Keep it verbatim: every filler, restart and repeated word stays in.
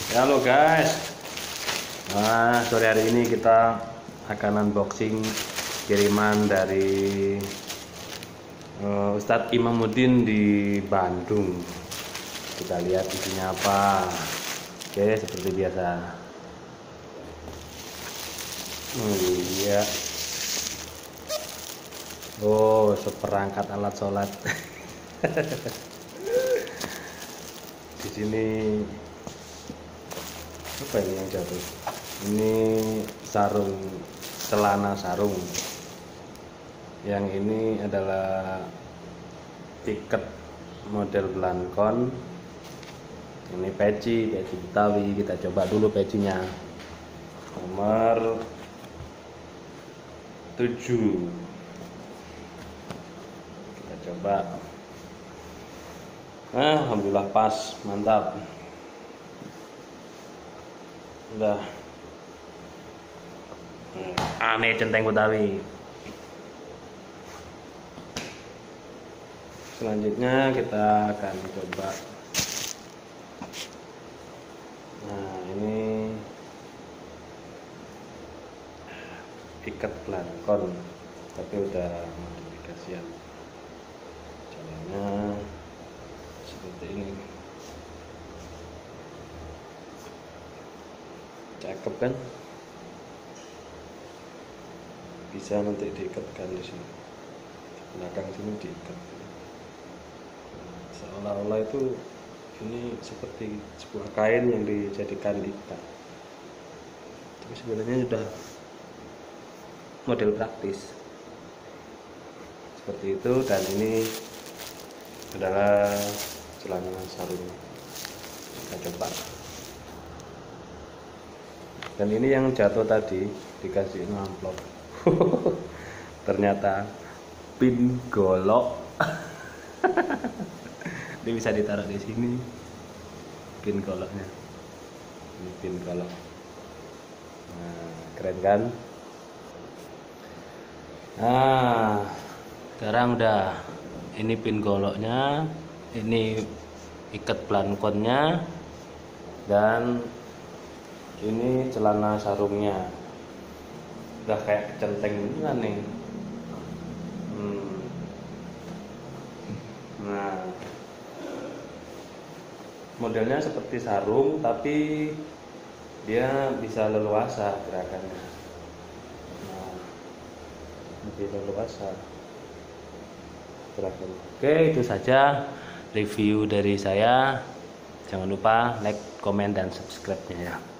Halo guys, nah sore hari ini kita akan unboxing kiriman dari uh, Ustadz Imamuddin di Bandung. Kita lihat isinya apa. Oke, seperti biasa. Oh iya. Oh, seperangkat alat sholat. Di sini apa ini yang jatuh? Ini sarung, celana sarung. Yang ini adalah tiket model belangkon. Ini peci, peci Betawi. Kita coba dulu pecinya. Nomor tujuh. Kita coba. Ah, alhamdulillah pas, mantap. Udah aneh centeng Betawi. Selanjutnya kita akan coba. Nah, ini ikat belangkon tapi udah modifikasian. Caranya seperti ini. Cakep kan? Bisa nanti diikatkan di sini, di belakang sini diikat. Seolah-olah itu ini seperti sebuah kain yang dijadikan ikat, tapi sebenarnya sudah model praktis seperti itu. Dan ini adalah celana sarung. Kita coba. Dan ini yang jatuh tadi dikasih amplop. Ternyata pin golok. Ini bisa ditaruh di sini. Pin goloknya. Ini pin golok. Nah, keren kan? Nah, sekarang udah. Ini pin goloknya, ini ikat belangkonnya, dan ini celana sarungnya. Udah kayak centeng kan nih. Hmm. Nah, modelnya seperti sarung tapi dia bisa leluasa gerakannya. Nah, lebih leluasa gerakannya. Oke, itu saja review dari saya. Jangan lupa like, komen, dan subscribe-nya ya.